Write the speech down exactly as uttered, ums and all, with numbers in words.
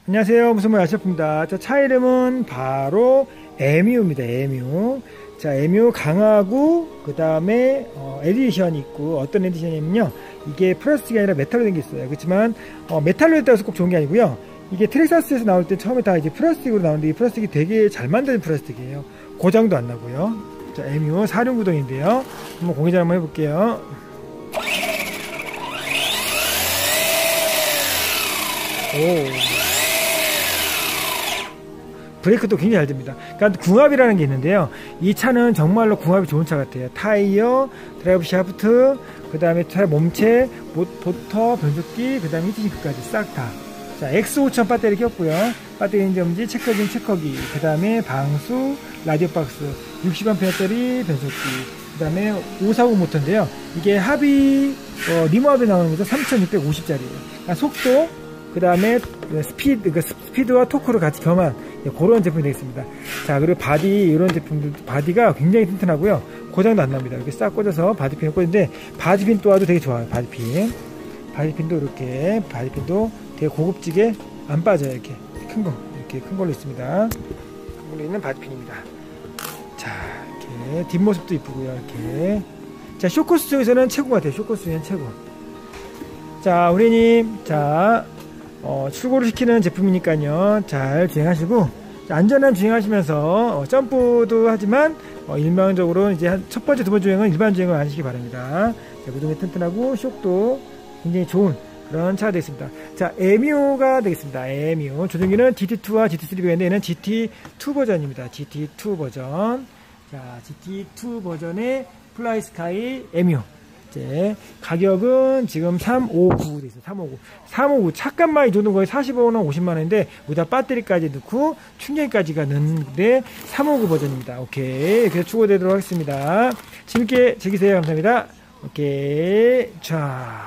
안녕하세요. 무슨 말 아시옵니다. 자, 차 이름은 바로 에뮤입니다. 에뮤. 자, 에뮤 강하고 그 다음에 어, 에디션이 있고, 어떤 에디션이냐면요, 이게 플라스틱이 아니라 메탈로 된 게 있어요. 그렇지만 어, 메탈로 했다고 해서 꼭 좋은 게 아니고요, 이게 트렉사스에서 나올 때 처음에 다 이제 플라스틱으로 나오는데, 이 플라스틱이 되게 잘 만든 플라스틱이에요. 고장도 안 나고요. 자, 에뮤 사륜구동인데요, 한번 공개전 한번 해볼게요. 오, 브레이크도 굉장히 잘 됩니다. 그러니까 궁합이라는 게 있는데요, 이 차는 정말로 궁합이 좋은 차 같아요. 타이어, 드라이브 샤프트, 그 다음에 차 몸체, 모터, 변속기, 그 다음에 히트싱크까지 싹 다. 자, 엑스 오천 배터리 꼈고요. 배터리 인정지, 체커진 체커기, 그 다음에 방수, 라디오 박스, 육십 암페어짜리 변속기, 그 다음에 오백사십 모터인데요, 이게 합이 어, 리모합에 나오는 거죠. 삼천육백오십 짜리예요. 그러니까 속도, 그 다음에 스피드, 그 스피드와 토크를 같이 겸한 그런 제품이 되겠습니다. 자, 그리고 바디, 이런 제품들, 바디가 굉장히 튼튼하고요, 고장도 안 납니다. 이렇게 싹 꽂아서 바디핀을 꽂는데, 바디핀 또한 되게 좋아요. 바디핀. 바디핀도 이렇게, 바디핀도 되게 고급지게 안 빠져요. 이렇게 큰 거, 이렇게 큰 걸로 있습니다. 큰 걸로 있는 바디핀입니다. 자, 이렇게 뒷모습도 이쁘고요. 이렇게. 자, 쇼코스 중에서는 최고 같아요. 쇼코스 중에는 최고. 자, 우리님, 자, 어, 출고를 시키는 제품이니까요, 잘 주행하시고, 자, 안전한 주행하시면서 어, 점프도 하지만 어, 일반적으로 이제 한 첫 번째, 두 번째 주행은 일반 주행을 안 하시기 바랍니다. 자, 구동이 튼튼하고 쇼크도 굉장히 좋은 그런 차가 되겠습니다. 자, 에뮤가 되겠습니다. 에뮤 조종기는 지티 투와 지티 쓰리가 있는데, 얘는 지티 투 버전입니다. 지티 투 버전. 자, 지티 투 버전의 플라이스카이 에뮤. 이제 가격은 지금 삼백오십구 돼 있어요. 삼백오십구. 삼백오십구. 차값만 이 정도 거의 사십억 원, 오십만 원인데, 여기다 배터리까지 넣고 충전기까지가 넣는데 삼백오십구 버전입니다. 오케이. 그래서 추가되도록 하겠습니다. 재밌게 즐기세요. 감사합니다. 오케이. 자.